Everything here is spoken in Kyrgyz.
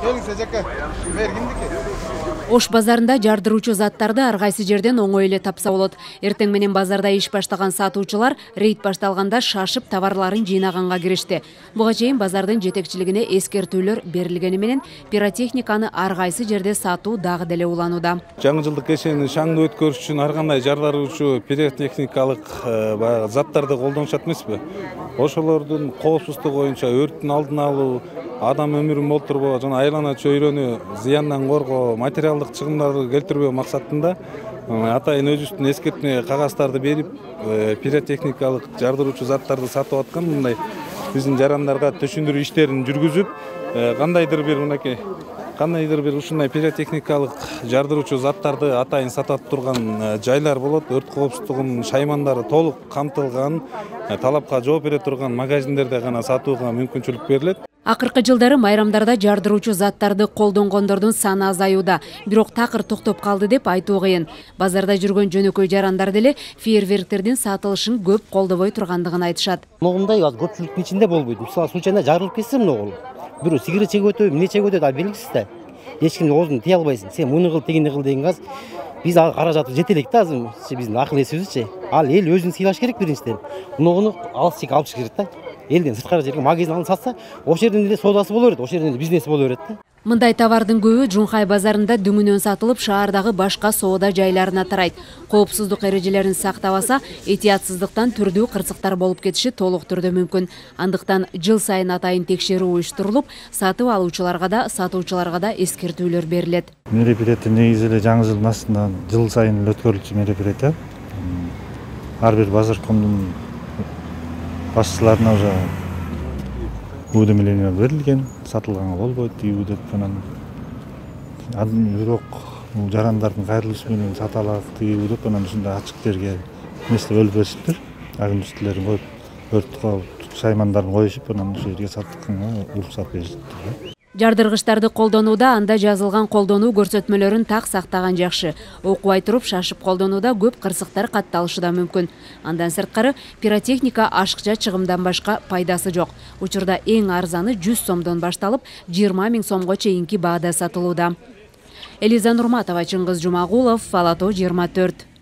Ош базарында жардыруучу заттарды ар кайсы жерден оңой эле тапса болот. Эртең менен базарда иш баштаган сатуучулар рейд башталганда шашып товарларын жыйнаганга киришти. Буга чейин базардын жетекчилигине эскертүүлөр берилгени менен пиротехниканы ар кайсы жерде сатуу дагы деле уланууда. Жаңы жылдык кечени шаңды өткөрүш үчүн ар кандай жардыруучу пиротехникалык заттарды колдонушат эмеспи? Ошолордун коопсуздугу боюнча өрттүн алдын алуу, адам өмүрүн болтурбоо жана айлана чөйрөнү зыяндан коргоо, материалдык чыгымдарды келтирбөө максатында атайын өзүбүздүн эскертме кагаздарды берип, пиротехникалык жардыруучу заттарды сатып аткан мындай биздин жарандарга түшүндүрүү иштерин жүргүзүп, кандайдыр бир ушундай пиротехникалык жардыруучу заттарды атайын сатып турган жайлар болот. Өрт коопсуздугунун шаймандары толук камтылган, талапка жооп бере турган магазиндерде гана сатууга мүмкүнчүлүк берилет. Акыркы жылдары майрамдарда жардыруучу заттарды колдонгондордун саны азаюуда. Бирок такыр токтоп калды деп айтуу кыйын. Базарда жүргөн жөнөкөй жарандар деле фейерверктердин сатылышын көп колдобой тургандыгын айтышат. Мындай көпчүлүктүн ичинде болбойт. Мисалы случайно жарылып кетсе мына бирөө сигарет чегип өтөбү, эмне чегип өтөт, ал белгисиз да. Эч кимди оозуңду тие албайсың. Сен муну кыл, тигини кыл деген газ. Биз каражаты жете элек да азыр, биздин акыл эсибизчи. Ал эл өзүн сыйлаш керек биринчиден. Муну алыс чек алып чыгыш керек да. Элден сырткары жерге магазин алып сатса, ошол жерден эле содасы боло берет, ошол жерден бизнеси боло берет да. Мындай товардын көбү Жунхай базарында дүңүнөн сатылып, шаардагы башка соода жайларына тарайт. Коопсуздук эрежелерин сактабаса, этиятсыздыктан түрдүү кырсыктар болуп кетиши толук түрдө мүмкүн. Андыктан жыл сайын атайын текшерүү уюштурулуп, сатып алуучуларга да, сатуучуларга да эскертүүлөр берилет. Мероприятие негизи эле жаңы жылдын астынан жыл сайын өткөрүлчү мероприятие. Ар бир базаркомдун башчыларына уже уведомление берилген, сатылганга болбойт деп анан бирок жарандардын кайрылышы менен сата алак деп анан ушундай ачык жерге эместе бөлүп беришиптир. Агын үстүлөрүн коюп, өрт шаймандарын коюшуп, анан ошол жерге сатканга уруксат беришиптир. Жардыргычтарды колдонууда анда жазылган колдонуу көрсөтмөлөрүн так сактаган жакшы. Окубай туруп шашып колдонууда көп кырсыктар катталышы да мүмкүн. Андан сырткары пиротехника ашыкча чыгымдан башка пайдасы жок. Учурда эң арзаны 100 сомдон башталып, 20 000 сомго чейинки баада сатылууда. Элиза Нурматова, Чыңгыз Жумагулов, Ала Тоо 24.